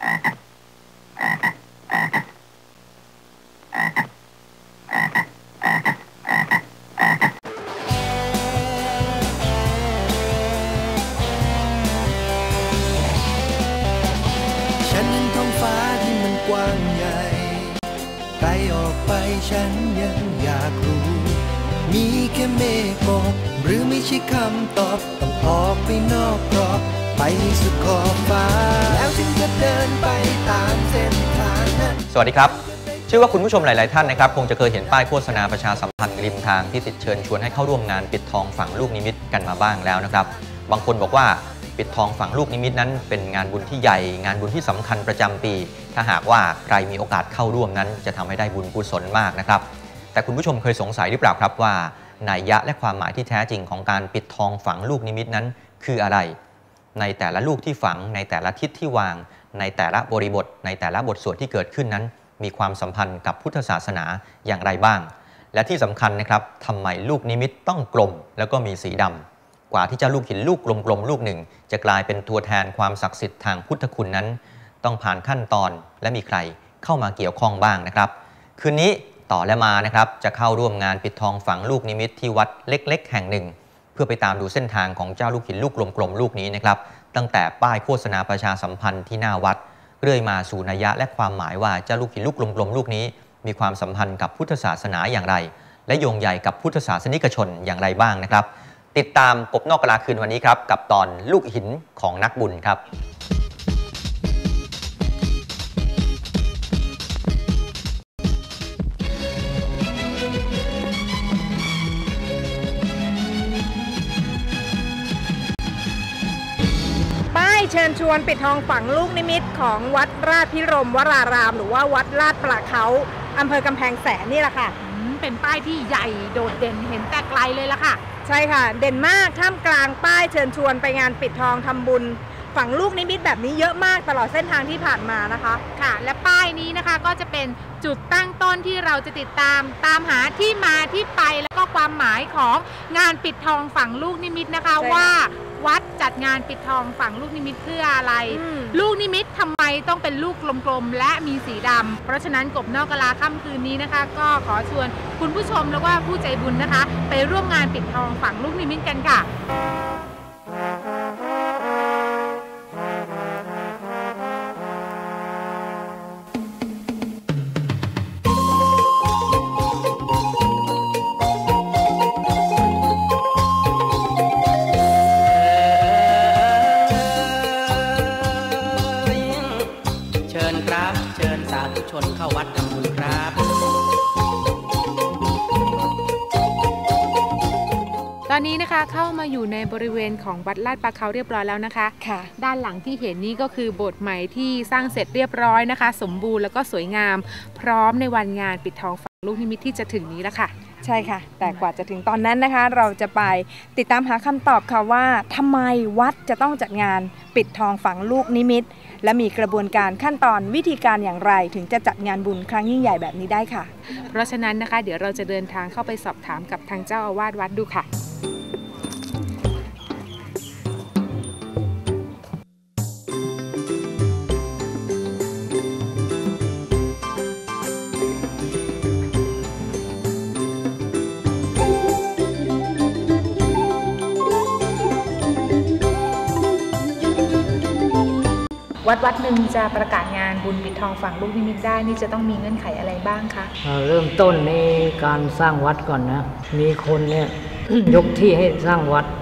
ฉันเห็นท้องฟ้าที่มันกว้างใหญ่ไกลออกไปฉันยังอยากรู้มีแค่เมฆหมอกหรือไม่ใช่คำตอบต้องออกไปนอกกรอบไปสุดขอบฟ้าแล้วฉันจะเดินไปตามเส้นทางนั้นสวัสดีครับเชื่อว่าคุณผู้ชมหลายๆท่านนะครับคงจะเคยเห็นป้ายโฆษณาประชาสัมพันธ์ริมทางที่ติดเชิญชวนให้เข้าร่วมงานปิดทองฝังลูกนิมิตกันมาบ้างแล้วนะครับบางคนบอกว่าปิดทองฝังลูกนิมิตนั้นเป็นงานบุญที่ใหญ่งานบุญที่สำคัญประจำปีถ้าหากว่าใครมีโอกาสเข้าร่วมนั้นจะทำให้ได้บุญกุศลมากนะครับแต่คุณผู้ชมเคยสงสัยหรือเปล่าครับว่านัยยะและความหมายที่แท้จริงของการปิดทองฝังลูกนิมิตนั้นคืออะไรในแต่ละลูกที่ฝังในแต่ละทิศที่วางในแต่ละบริบทในแต่ละบทสวดที่เกิดขึ้นนั้นมีความสัมพันธ์กับพุทธศาสนาอย่างไรบ้างและที่สำคัญนะครับทำไมลูกนิมิตต้องกลมแล้วก็มีสีดำกว่าที่จะลูกหินลูกกลมๆลูกหนึ่งจะกลายเป็นตัวแทนความศักดิ์สิทธิ์ทางพุทธคุณนั้นต้องผ่านขั้นตอนและมีใครเข้ามาเกี่ยวข้องบ้างนะครับคืนนี้ต่อและมานะครับจะเข้าร่วมงานปิดทองฝังลูกนิมิตที่วัดเล็กๆแห่งหนึ่งเพื่อไปตามดูเส้นทางของเจ้าลูกหินลูกกลมๆลูกนี้นะครับตั้งแต่ป้ายโฆษณาประชาสัมพันธ์ที่หน้าวัดเรื่อยมาสู่นัยยะและความหมายว่าเจ้าลูกหินลูกกลมๆลูกนี้มีความสัมพันธ์กับพุทธศาสนาอย่างไรและโยงใยกับพุทธศาสนิกชนอย่างไรบ้างนะครับติดตามกบนอกกะลาคืนวันนี้ครับกับตอนลูกหินของนักบุญครับเชิญชวนปิดทองฝังลูกนิมิตของวัดราชพิรมวรารามหรือว่าวัดลาดปลาเขาอำเภอกำแพงแสนนี่แหละค่ะเป็นป้ายที่ใหญ่โดดเด่นเห็นแต่ไกลเลยล่ะค่ะใช่ค่ะเด่นมากท่ามกลางป้ายเชิญชวนไปงานปิดทองทำบุญฝังลูกนิมิตแบบนี้เยอะมากตลอดเส้นทางที่ผ่านมานะคะค่ะและป้ายนี้นะคะก็จะเป็นจุดตั้งต้นที่เราจะติดตามหาที่มาที่ไปแล้วก็ความหมายของงานปิดทองฝังลูกนิมิตนะคะว่าวัดจัดงานปิดทองฝังลูกนิมิตเพื่ออะไรลูกนิมิตทำไมต้องเป็นลูกกลมๆและมีสีดำเพราะฉะนั้นกบนอกกะลาค่ำคืนนี้นะคะก็ขอชวนคุณผู้ชมแล้วก็ผู้ใจบุญนะคะไปร่วมงานปิดทองฝังลูกนิมิตกันค่ะเข้าวัดทำบุญครับตอนนี้นะคะเข้ามาอยู่ในบริเวณของวัดลาดปลาเขาเรียบร้อยแล้วนะคะค่ะด้านหลังที่เห็นนี้ก็คือโบสถ์ใหม่ที่สร้างเสร็จเรียบร้อยนะคะสมบูรณ์แล้วก็สวยงามพร้อมในวันงานปิดทองฝังลูกนิมิตที่จะถึงนี้แล้วค่ะใช่ค่ะแต่กว่าจะถึงตอนนั้นนะคะเราจะไปติดตามหาคำตอบค่ะว่าทำไมวัดจะต้องจัดงานปิดทองฝังลูกนิมิตและมีกระบวนการขั้นตอนวิธีการอย่างไรถึงจะจัดงานบุญครั้งยิ่งใหญ่แบบนี้ได้ค่ะเพราะฉะนั้นนะคะเดี๋ยวเราจะเดินทางเข้าไปสอบถามกับทางเจ้าอาวาสวัดดูค่ะวัดหนึ่งจะประกาศงานบุญปิดทองฝังลูกนิมิตได้นี่จะต้องมีเงื่อนไขอะไรบ้างคะเริ่มต้นในการสร้างวัดก่อนนะมีคนเนี่ย ยกที่ให้สร้างวัด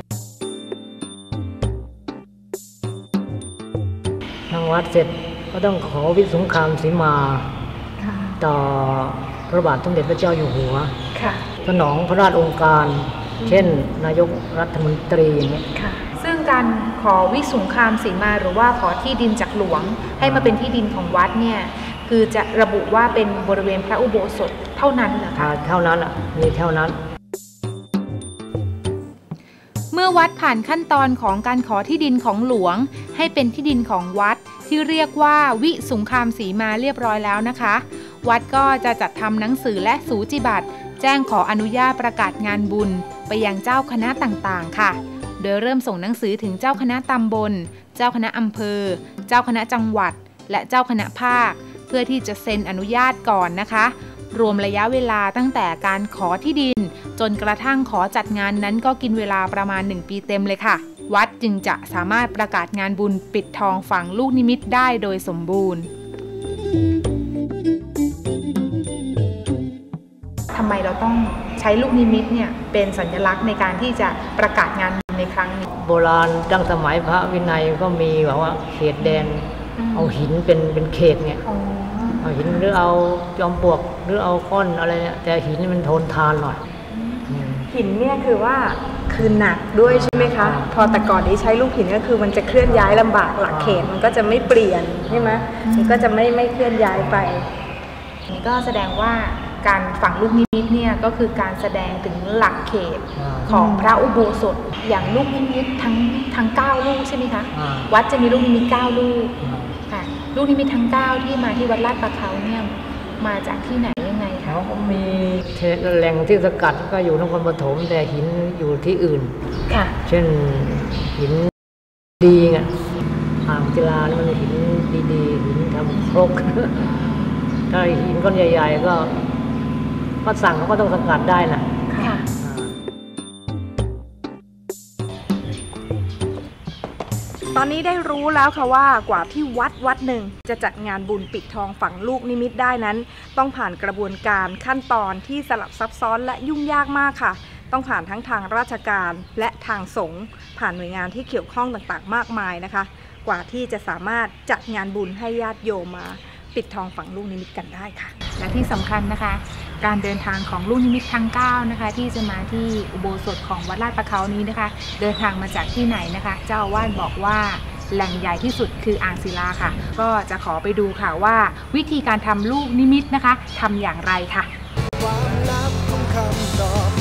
สร้างวัดเสร็จก็ต้องขอวิสุงคามสีมาต่อพระบาทสมเด็จพระเจ้าอยู่หัวสนองพระราชโองการเช่นนายกรัฐมนตรีอย่างนี้ซึ่งการขอวิสุงคามสีมาหรือว่าขอที่ดินจากหลวงให้มาเป็นที่ดินของวัดเนี่ยคือจะระบุว่าเป็นบริเวณพระอุโบสถเท่านั้นเหรอคะเท่านั้นมีเท่านั้นเมื่อวัดผ่านขั้นตอนของการขอที่ดินของหลวงให้เป็นที่ดินของวัดที่เรียกว่าวิสุงคามสีมาเรียบร้อยแล้วนะคะวัดก็จะจัดทำหนังสือและสูจิบัตรแจ้งขออนุญาตประกาศงานบุญไปยังเจ้าคณะต่างๆค่ะโดยเริ่มส่งหนังสือถึงเจ้าคณะตำบลเจ้าคณะอำเภอเจ้าคณะจังหวัดและเจ้าคณะภาคเพื่อที่จะเซ็นอนุญาตก่อนนะคะรวมระยะเวลาตั้งแต่การขอที่ดินจนกระทั่งขอจัดงานนั้นก็กินเวลาประมาณ1 ปีเต็มเลยค่ะวัดจึงจะสามารถประกาศงานบุญปิดทองฝังลูกนิมิตได้โดยสมบูรณ์ทำไมเราต้องใช้ลูกนิมิตเนี่ยเป็นสัญลักษณ์ในการที่จะประกาศงานบุญในครั้งนี้โบราณตั้งสมัยพระวินัยก็มีแบบว่าเขตแดนเอาหินเป็นเขตเนี่ยเอาหินหรือเอาจอมปลวกหรือเอาก้อนอะไรเนี่ยแต่หินนี่มันทนทานหน่อยหินเนี่ยคือหนักด้วยใช่ไหมคะพอแต่ก่อนนี้ใช้ลูกหินก็คือมันจะเคลื่อนย้ายลำบากหลักเขตมันก็จะไม่เปลี่ยนใช่ไหมมันก็จะไม่เคลื่อนย้ายไปนี่ก็แสดงว่าการฝังลูกนิมิตเนี่ยก็คือการแสดงถึงหลักเขตของพระอุโบสถอย่างลูกนิมิตทั้ง9 ลูกใช่ไหมคะวัดจะมีลูกนิมิต9 ลูกค่ะลูกนิมิตทั้ง9ที่มาที่วัดลาดปลาเขาเนี่ยมาจากที่ไหนยังไงคะเขามีแหล่งที่สกัดก็อยู่นครปฐมแต่หินอยู่ที่อื่นค่ะเช่นหินดีไงอ่างศิลานี่มันหินดีๆหินทำครกถ้าหินก้อนใหญ่ๆก็สั่งเขาก็ต้องสกัดได้นะค่ะตอนนี้ได้รู้แล้วค่ะว่ากว่าที่วัดหนึ่งจะจัดงานบุญปิดทองฝังลูกนิมิตได้นั้นต้องผ่านกระบวนการขั้นตอนที่สลับซับซ้อนและยุ่งยากมากค่ะต้องผ่านทั้งทางราชการและทางสงฆ์ผ่านหน่วยงานที่เกี่ยวข้องต่างๆมากมายนะคะกว่าที่จะสามารถจัดงานบุญให้ญาติโยมมาปิดทองฝังลูกนิมิตกันได้ค่ะและที่สำคัญนะคะการเดินทางของลูกนิมิตทั้ง9นะคะที่จะมาที่อุโบสถของวัดลาดปลาเขานี้นะคะเดินทางมาจากที่ไหนนะคะเจ้าอาวาสบอกว่าแหล่งใหญ่ที่สุดคืออ่างศิลาค่ะก็จะขอไปดูค่ะว่าวิธีการทำลูกนิมิตนะคะทำอย่างไรค่ะความลับของคำตอบ